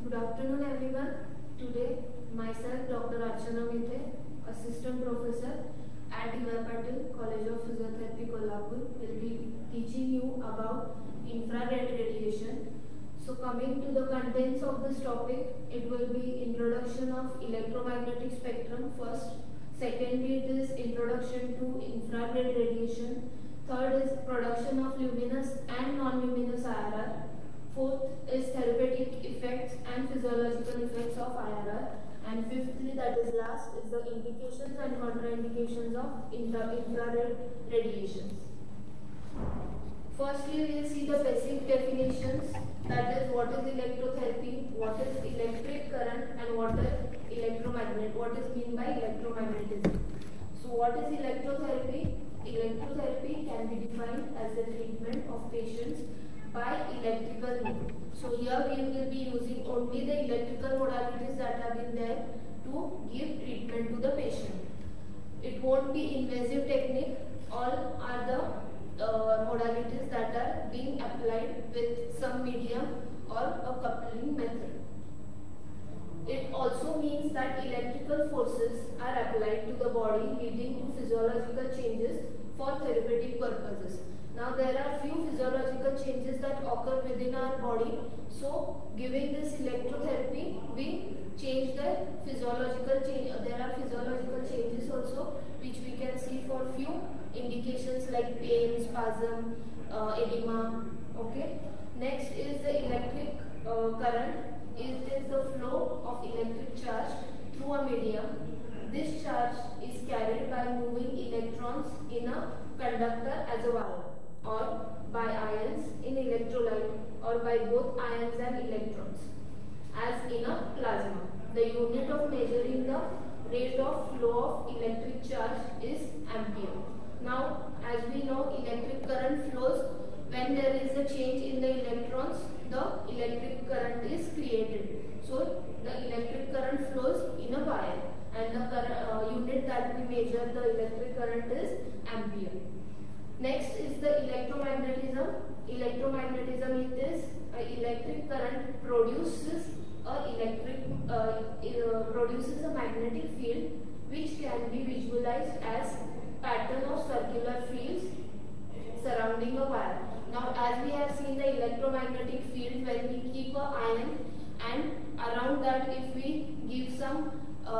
Good afternoon everyone. Today myself Dr. Archana Mithe, Assistant Professor at D.Y. Patil College of Physiotherapy Kolhapur, will be teaching you about infrared radiation. So coming to the contents of this topic, it will be introduction of electromagnetic spectrum first. Secondly, it is introduction to infrared radiation. Third is production of luminous and non-luminous IRR. Fourth is therapeutic effects and physiological effects of IRR. And fifthly, that is last, is the indications and contraindications of infrared radiations. Firstly, we will see the basic definitions, that is what is electrotherapy, what is electric current, and what is electromagnet, what is meant by electromagnetism. So what is electrotherapy? Electrotherapy can be defined as the treatment of patients by electrical mode. So here we will be using only the electrical modalities that have been there to give treatment to the patient. It won't be invasive technique. All are the modalities that are being applied with some medium or a coupling method. It also means that electrical forces are applied to the body, leading to physiological changes for therapeutic purposes. Now there are few physiological changes that occur within our body. So giving this electrotherapy, we change the physiological change. There are physiological changes also which we can see for few indications like pain, spasm, edema. Okay. Next is the electric current. It is the flow of electric charge through a medium. This charge is carried by moving electrons in a conductor as a wire, or by ions in electrolyte, or by both ions and electrons as in a plasma. The unit of measuring the rate of flow of electric charge is ampere. Now as we know, electric current flows when there is a change in the electrons, the electric current is created. So the electric current flows in a wire, and the unit that we measure the electric current is ampere. Next is the electromagnetism. Electromagnetism is electric current produces a magnetic field which can be visualized as pattern of circular fields surrounding a wire. Now as we have seen the electromagnetic field, when we keep a ion and around that if we give some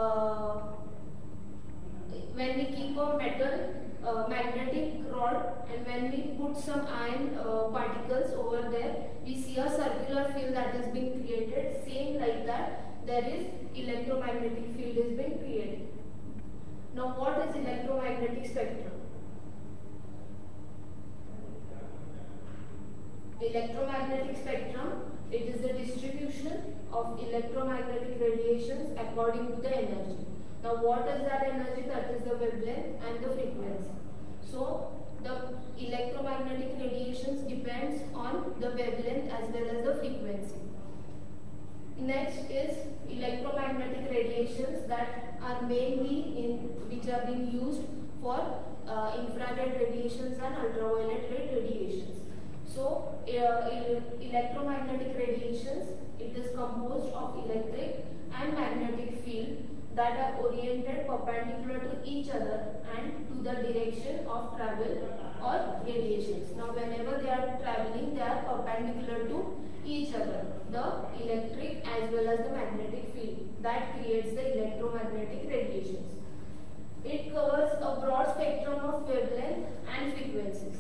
when we keep a metal magnetic rod, and when we put some iron particles over there, we see a circular field that is being created. Same like that, there is electromagnetic field is being created. Now what is electromagnetic spectrum? Electromagnetic spectrum, it is the distribution of electromagnetic radiations according to the energy. Now what is that energy? That is the wavelength and the frequency. So the electromagnetic radiations depends on the wavelength as well as the frequency. Next is electromagnetic radiations that are mainly which are being used for infrared radiations and ultraviolet ray radiations. So electromagnetic radiations, it is composed of electric and magnetic field that are oriented perpendicular to each other and to the direction of travel or radiations. Now whenever they are traveling, they are perpendicular to each other, the electric as well as the magnetic field that creates the electromagnetic radiations. It covers a broad spectrum of wavelength and frequencies.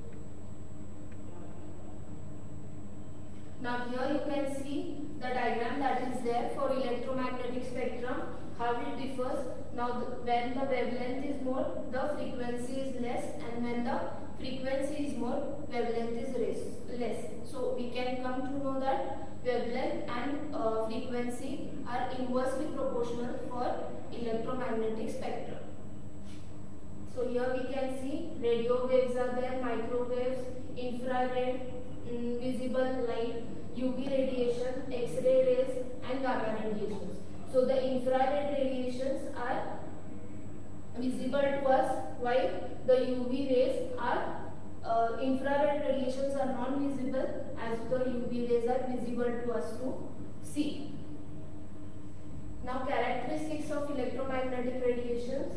Now here you can see the diagram that is there for electromagnetic spectrum, how it differs. Now when the wavelength is more, the frequency is less, and when the frequency is more, wavelength is less. So we can come to know that wavelength and frequency are inversely proportional for electromagnetic spectrum. So here we can see radio waves are there, microwaves, infrared, visible light, UV radiation, X-ray rays, and gamma radiations. So the infrared radiations are visible to us, while the UV rays are infrared radiations are non-visible, as the UV rays are visible to us to see. Now characteristics of electromagnetic radiations.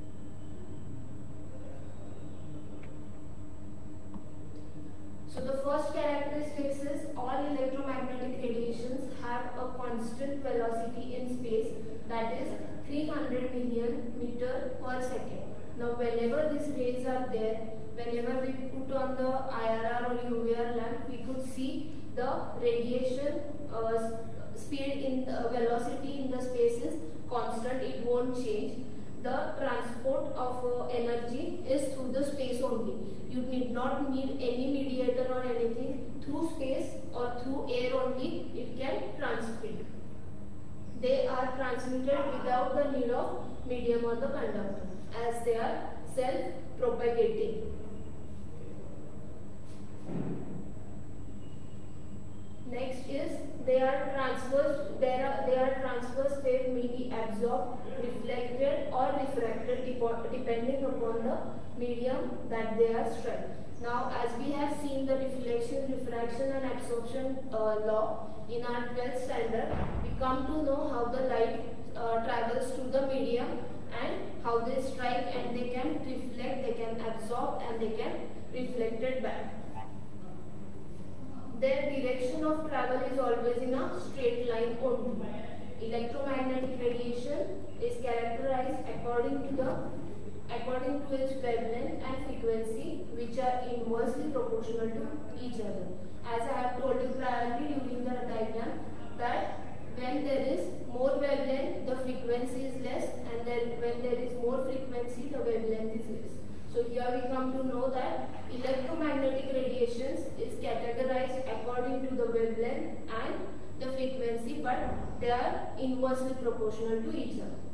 So the first characteristics is all electromagnetic radiations have a constant velocity in space, that is 300 million meter per second. Now whenever these rays are there, whenever we put on the IRR or UVR lamp, we could see the radiation speed in the velocity in the space is constant, it won't change. The transport of energy is through the space only. You need not need any mediator or anything. Through space or through air only it can transmit. They are transmitted without the need of medium or the conductor, as they are self-propagating. Next is they are transverse wave may be absorbed, reflected or refracted depending upon the medium that they are struck. Now as we have seen the reflection, refraction and absorption law in our 12th standard, we come to know how the light travels through the medium and how they strike, and they can reflect, they can absorb and they can reflect it back. Their direction of travel is always in a straight line only. Electromagnetic radiation is characterized according to its wavelength and frequency, which are inversely proportional to each other. As I have told you priorly during the diagram, that when there is more wavelength, the frequency is less, and then when there is more frequency, the wavelength is less. So here we come to know that electromagnetic radiations is categorized according to the wavelength and the frequency, but they are inversely proportional to each other.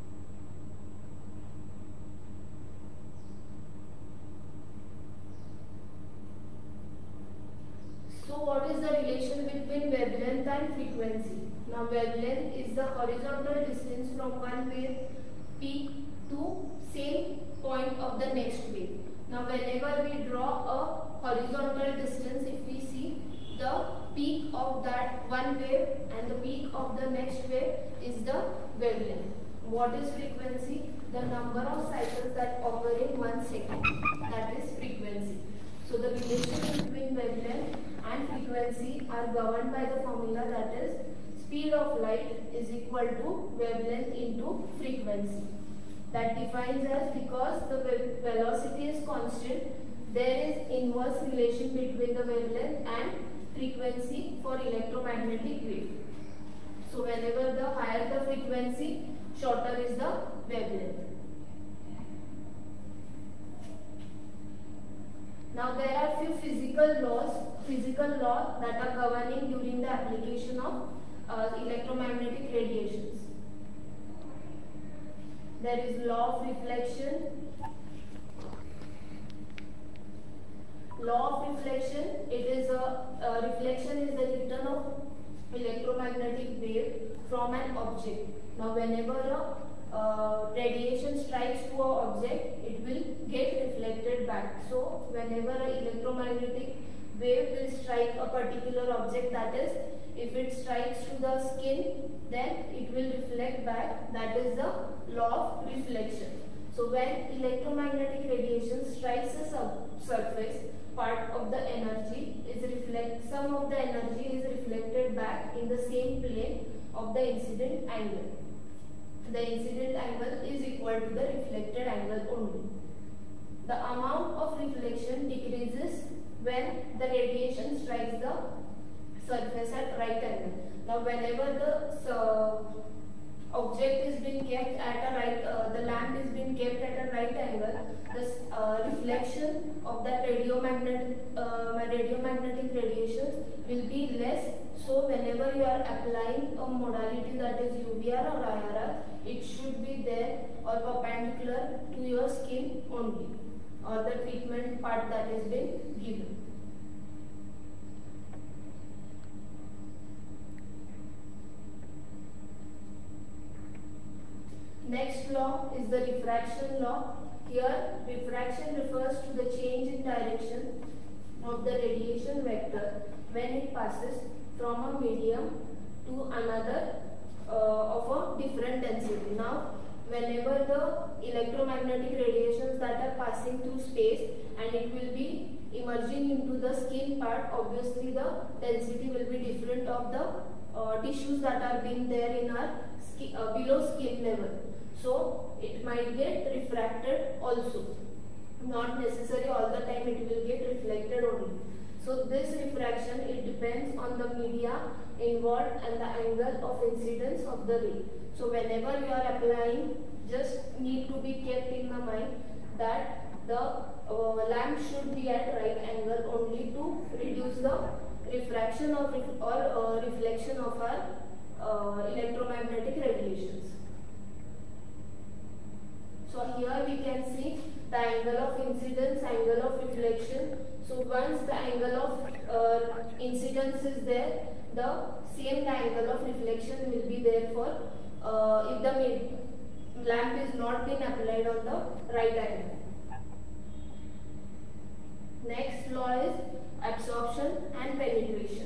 So what is the relation between wavelength and frequency? Now wavelength is the horizontal distance from one wave peak to same point of the next wave. Now whenever we draw a horizontal distance, if we see the peak of that one wave and the peak of the next wave is the wavelength. What is frequency? The number of cycles that occur in 1 second, that is frequency. So the relation between wavelength and frequency are governed by the formula, that is speed of light is equal to wavelength into frequency. That defines as, because the velocity is constant, there is inverse relation between the wavelength and frequency for electromagnetic wave. So whenever the higher the frequency, shorter is the wavelength. Now there are few physical laws that are governing during the application of electromagnetic radiations. There is law of reflection. Law of reflection, it is reflection is the return of electromagnetic wave from an object. Now whenever a radiation strikes to an object, it will get reflected back. So whenever an electromagnetic wave will strike a particular object, that is, if it strikes to the skin, then it will reflect back. That is the law of reflection. So when electromagnetic radiation strikes a surface, part of the energy is some of the energy is reflected back in the same plane of the incident angle. The incident angle is equal to the reflected angle only. The amount of reflection decreases when the radiation strikes the surface at right angle. Now whenever the object is being kept at a right, the lamp is being kept at a right angle, the reflection of that radiomagnetic radiations will be less. So whenever you are applying a modality, that is UVR or IRR, it should be there or perpendicular to your skin only, or the treatment part that is being given. Next law is the refraction law. Here, refraction refers to the change in direction of the radiation vector when it passes from a medium to another of a different density. Now, whenever the electromagnetic radiations that are passing through space and it will be emerging into the skin part, obviously the density will be different of the tissues that are being there in our below skin level. So it might get refracted also. Not necessary all the time it will get reflected only. So this refraction, it depends on the media involved and the angle of incidence of the ray. So whenever you are applying, just need to be kept in the mind that the lamp should be at right angle only to reduce the refraction or reflection of our electromagnetic radiations. So here we can see the angle of incidence, angle of reflection. So once the angle of incidence is there, the same angle of reflection will be there for if the lamp is not been applied on the right angle. Next law is absorption and penetration.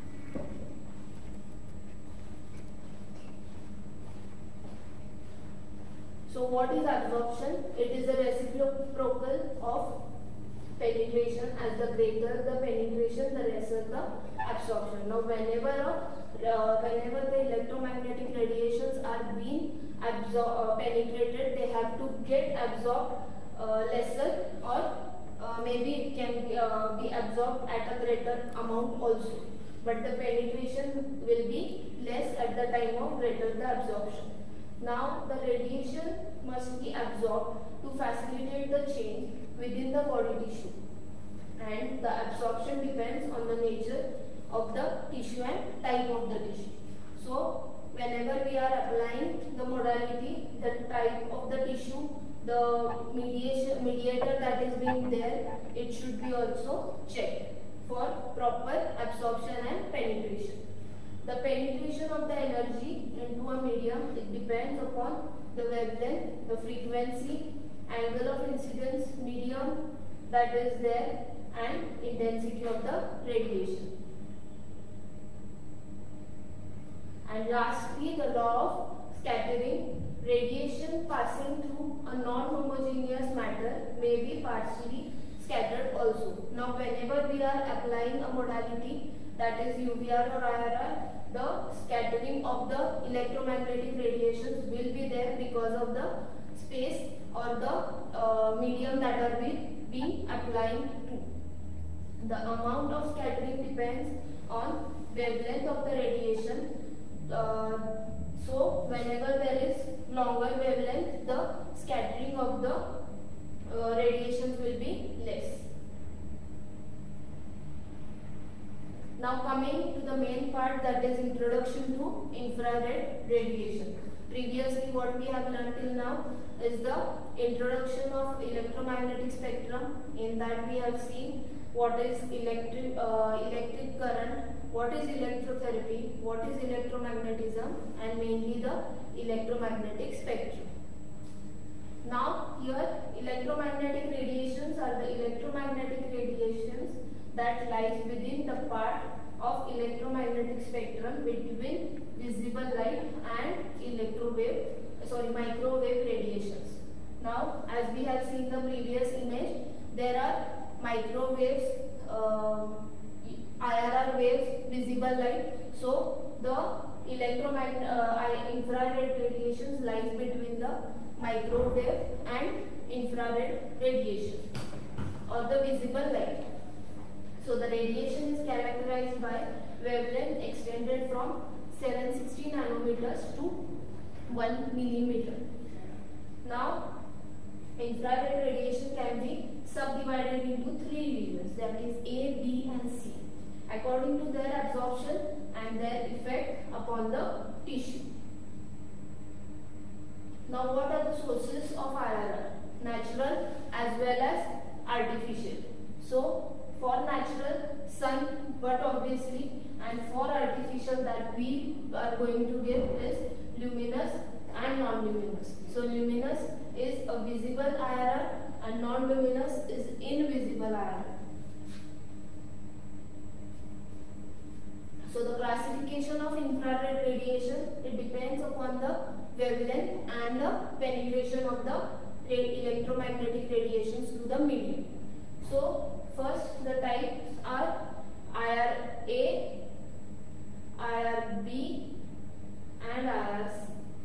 So what is absorption? It is a reciprocal of penetration. As the greater the penetration, the lesser the absorption. Now whenever the electromagnetic radiations are being penetrated, they have to get absorbed lesser, or maybe it can be absorbed at a greater amount also. But the penetration will be less at the time of greater the absorption. Now the radiation must be absorbed to facilitate the change within the body tissue, and the absorption depends on the nature of the tissue and type of the tissue. So whenever we are applying the modality, the type of the tissue, the mediator that is being there, it should be also checked for proper absorption and penetration. The penetration of the energy into a medium, it depends upon the wavelength, the frequency, angle of incidence, medium that is there, and intensity of the radiation. And lastly, the law of scattering. Radiation passing through a non-homogeneous matter may be partially scattered also. Now whenever we are applying a modality, that is UVR or IRR, the scattering of the electromagnetic radiations will be there because of the space or the medium that are being applying to. The amount of scattering depends on wavelength of the radiation. So whenever there is longer wavelength, the scattering of the radiations will be less. Now coming to the main part, that is introduction to infrared radiation. Previously what we have learned till now is the introduction of electromagnetic spectrum. In that we have seen what is electric current, what is electrotherapy, what is electromagnetism, and mainly the electromagnetic spectrum. Now here electromagnetic radiations are the electromagnetic radiations that lies within the part of electromagnetic spectrum between visible light and microwave radiations. Now as we have seen the previous image, there are microwaves, IRR waves, visible light. So the infrared radiations lies between the microwave and infrared radiation or the visible light. So the radiation is characterized by wavelength extended from 760 nanometers to 1 millimeter. Now infrared radiation can be subdivided into 3 regions, that is A, B and C, according to their absorption and their effect upon the tissue. Now what are the sources of IRR? Natural as well as artificial. So for natural, sun, but obviously, and for artificial that we are going to give is luminous and non-luminous. So luminous is a visible IRR and non-luminous is invisible IRR. So the classification of infrared radiation, it depends upon the wavelength and the penetration of the electromagnetic radiations to the medium. So first the types are IRA, IRB and IRC.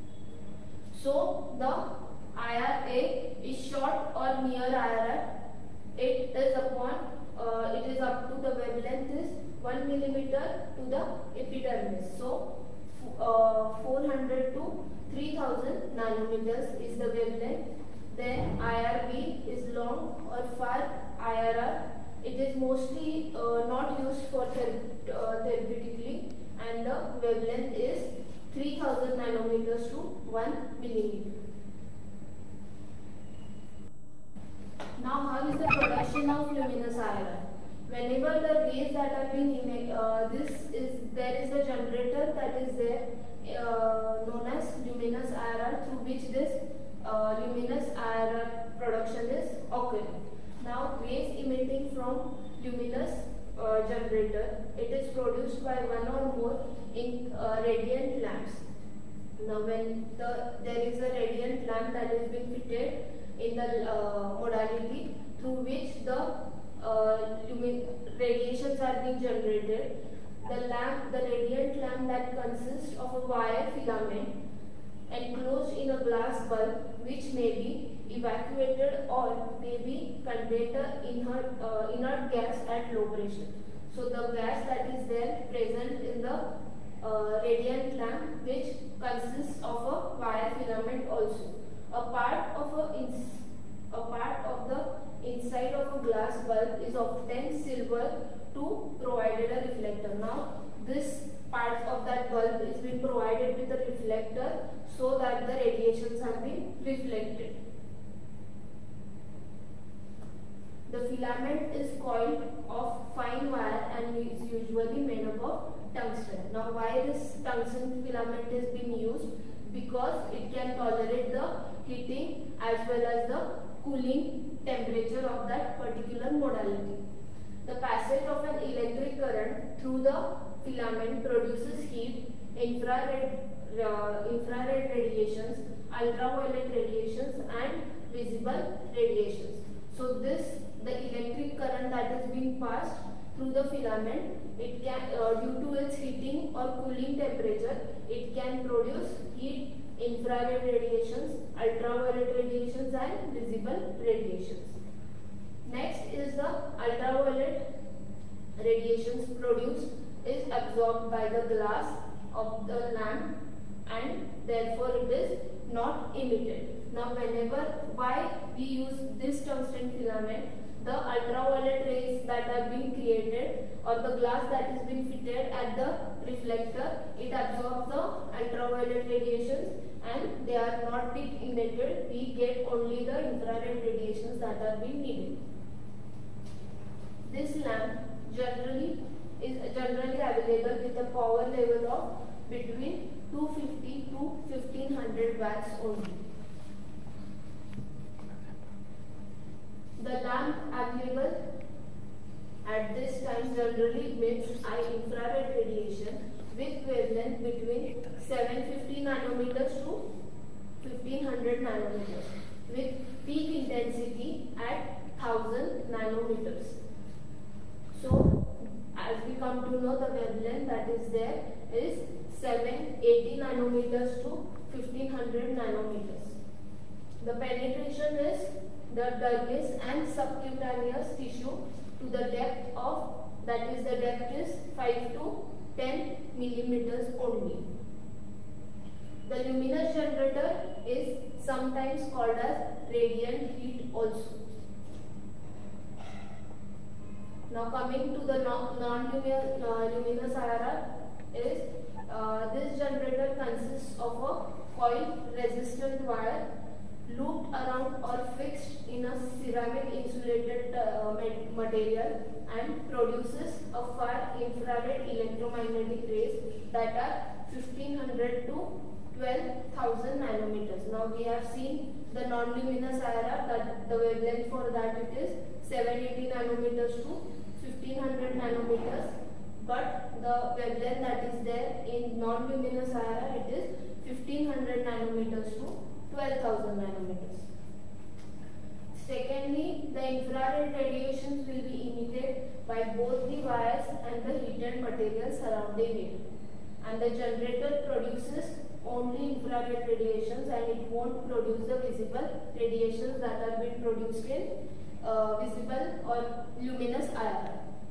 So the IRA is short or near IRR. It is up to the wavelength is 1 millimeter to the epidermis. So 400 to 3000 nanometers is the wavelength. Then IRB is long or far IRR. It is mostly not used for therapeutically, and the wavelength is 3000 nanometers to 1 millimeter. Now, how is the production of luminous IRR? Whenever the rays that are being there is a generator that is there known as luminous IRR, through which this luminous IRR production is occurring. Now, rays emitting from luminous generator, it is produced by one or more radiant lamps. Now, when there is a radiant lamp that has been fitted in the modality through which the radiations are being generated, the radiant lamp that consists of a wire filament enclosed in a glass bulb, which may be evacuated or may be contained inert gas at low pressure. So the gas that is there present in the radiant lamp, which consists of a wire filament also. A part of the inside of a glass bulb is often silver to provided a reflector. Now this part of that bulb is being provided with a reflector so that the radiations are being reflected. The filament is coiled of fine wire and is usually made up of tungsten. Now why this tungsten filament is being used? Because it can tolerate the heating as well as the cooling temperature of that particular modality. The passage of an electric current through the filament produces heat, infrared radiations, ultraviolet radiations and visible radiations. So the electric current that is being passed through the filament, it can due to its heating or cooling temperature, it can produce heat, infrared radiations, ultraviolet radiations and visible radiations. Next is the ultraviolet radiations produced is absorbed by the glass of the lamp and therefore it is not emitted. Now why we use this tungsten filament, the ultraviolet rays that are being created or the glass that is being fitted at the reflector, it absorbs the ultraviolet radiations and they are not being emitted. We get only the infrared radiations that are being needed. This lamp is generally available with a power level of between 250 to 1500 watts only. The lamp available at this time generally emits high infrared radiation with wavelength between 750 nanometers to 1500 nanometers with peak intensity at 1000 nanometers. So as we come to know, the wavelength that is there is 780 nanometers to 1500 nanometers. The penetration is the dermis and subcutaneous tissue to the depth of, that is the depth is 5 to 10 millimeters only. The luminous generator is sometimes called as radiant heat also. Now coming to the non-luminous IRR is this generator consists of a coil resistant wire looped around or fixed in a ceramic insulated material and produces a far infrared electromagnetic rays that are 1500 to 12,000 nanometers. Now we have seen the non-luminous IRR, that the wavelength for that it is 780 nanometers to 1500 nanometers. but the wavelength that is there in non-luminous IR, it is 1500 nanometers to 12,000 nanometers. Secondly, the infrared radiations will be emitted by both the wires and the heated material surrounding it. And the generator produces only infrared radiations and it won't produce the visible radiations that are being produced in visible or luminous IR.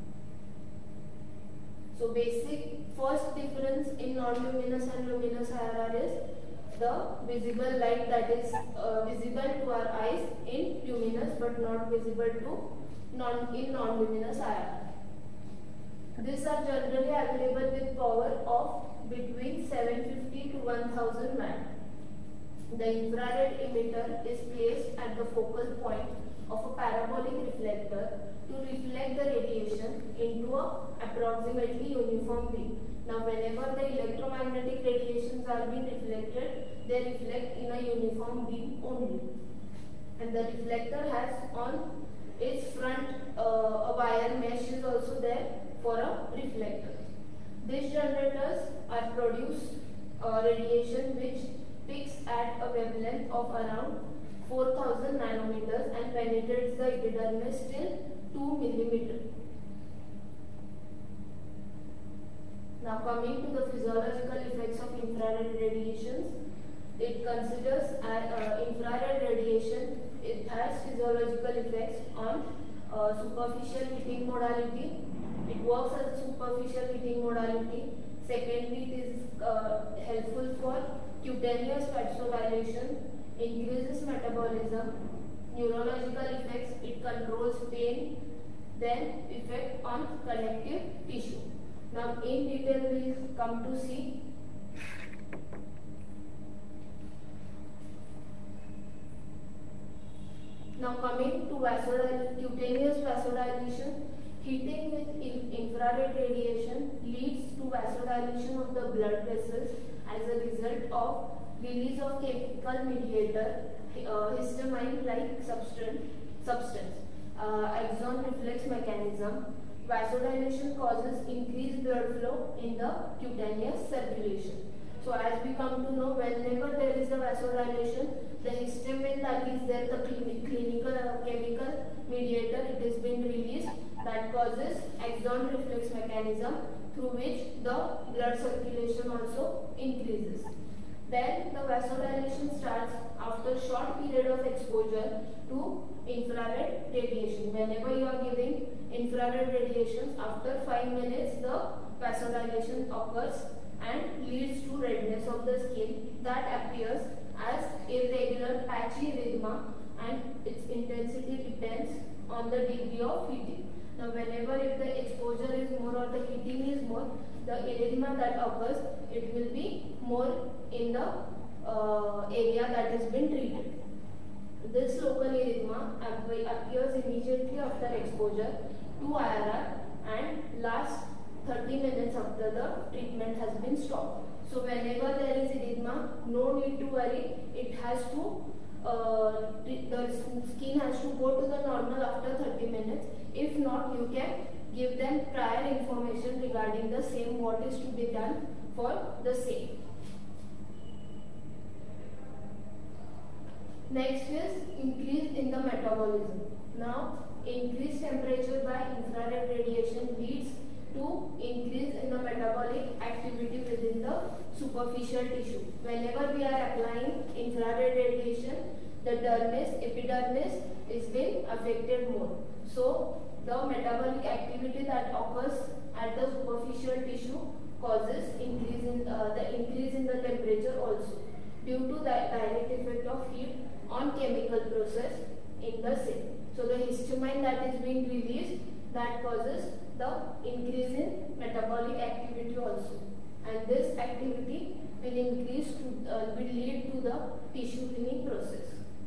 So basic first difference in non-luminous and luminous IR is the visible light that is visible to our eyes in luminous but not visible to non-luminous IR. These are generally available with power of between 750 to 1000 watt. The infrared emitter is placed at the focal point of a parabolic reflector to reflect the radiation into a approximately uniform beam. Now whenever the electromagnetic radiations are being reflected, they reflect in a uniform beam only. And the reflector has on its front a wire mesh is also there for a reflector. These generators are produce radiation which peaks at a wavelength of around 4000 nanometers and penetrates the epidermis till 2 millimeter. Now coming to the physiological effects of infrared radiations, it considers infrared radiation. It has physiological effects on superficial heating modality. It works as a superficial heating modality. Secondly, it is helpful for cutaneous vasodilation, increases metabolism, neurological effects. It controls pain, then effect on connective tissue. Now in detail we will come to see. Now coming to cutaneous vasodilation, heating with infrared radiation leads to vasodilation of the blood vessels as a result of release of chemical mediator, histamine-like substance, axon reflex mechanism. Vasodilation causes increased blood flow in the cutaneous circulation. So as we come to know, whenever there is a vasodilation, the histamine that is there, the chemical mediator, it is being released that causes axon reflex mechanism through which the blood circulation also increases. Then the vasodilation starts after short period of exposure to infrared radiation. Whenever you are giving infrared radiations, after 5 minutes the vasodilation occurs and leads to redness of the skin that appears as irregular patchy erythema, and its intensity depends on the degree of heating. Now whenever if the exposure is more or the heating is more, the erythema that occurs, it will be more in the area that has been treated. This local erythema appears immediately after exposure to IR and lasts 30 minutes after the treatment has been stopped. So whenever there is erythema, no need to worry. It has to the skin has to go to the normal after 30 minutes. If not, you can give them prior information regarding the same, what is to be done for the same. Next is increase in the metabolism. Now, increased temperature by infrared radiation leads to increase in the metabolic activity within the superficial tissue. Whenever we are applying infrared radiation, the epidermis is being affected more. So, the metabolic activity that occurs at the superficial tissue causes increase in the temperature also, due to the direct effect of heat on chemical process in the same. So the histamine that is being released, that causes the increase in metabolic activity also, and this activity will lead to the tissue cleaning process.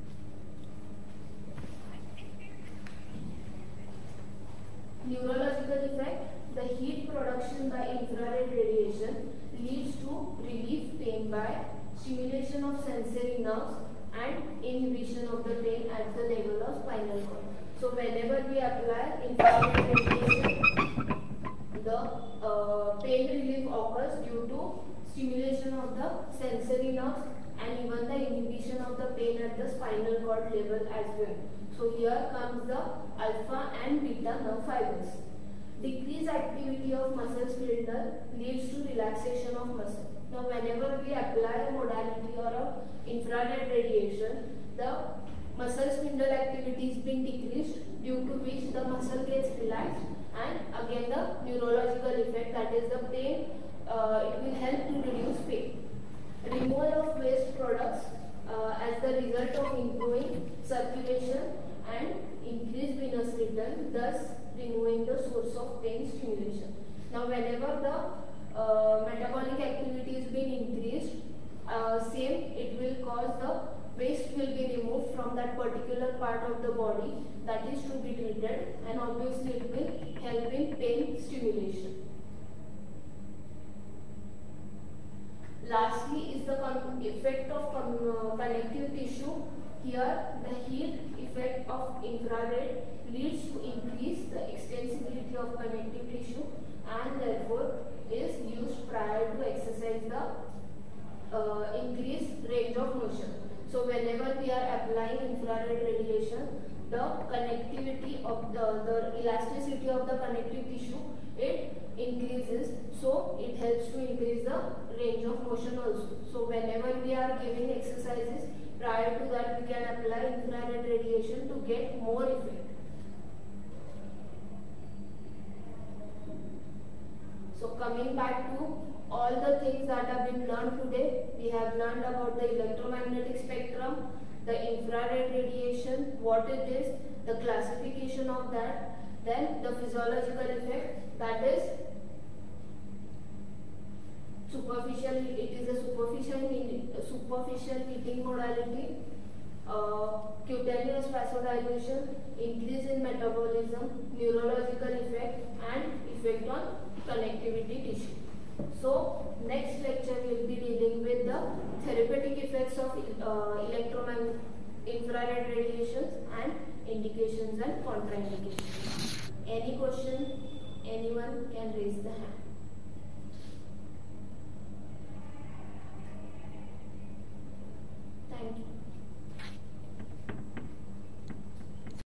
Neurological effect: the heat production by infrared radiation leads to relief pain by stimulation of sensory nerves and inhibition of the pain at the level of spinal cord. So whenever we apply infrared radiation, the pain relief occurs due to stimulation of the sensory nerves and even the inhibition of the pain at the spinal cord level as well. So here comes the alpha and beta nerve fibers. Decreased activity of muscle spindle leads to relaxation of muscle. Now whenever we apply a modality or a infrared radiation, the muscle spindle activity is being decreased, due to which the muscle gets relaxed, and again the neurological effect, that is the pain, it will help to reduce pain. Removal of waste products as the result of improving circulation and increased venous return, thus removing the source of pain stimulation. Now whenever the metabolic activity is being increased, same it will cause the waste will be removed from that particular part of the body that is to be treated, and obviously it will help in pain stimulation. Lastly is the effect of connective tissue. Here the heat effect of infrared leads to increase the extensibility of connective tissue and therefore is used prior to exercise the increased range of motion. So whenever we are applying infrared radiation, the connectivity of the elasticity of the connective tissue, it increases, so it helps to increase the range of motion also. So whenever we are giving exercises, prior to that we can apply infrared radiation to get more effect. So coming back to all the things that have been learned today, we have learned about the electromagnetic spectrum, the infrared radiation, what it is, the classification of that, then the physiological effect, that is superficial, it is a superficial heating modality, cutaneous vasodilation, increase in metabolism, neurological effect, and effect on connectivity tissue. So next lecture we will be dealing with the therapeutic effects of infrared radiations and indications and contraindications. Any question? Anyone can raise the hand.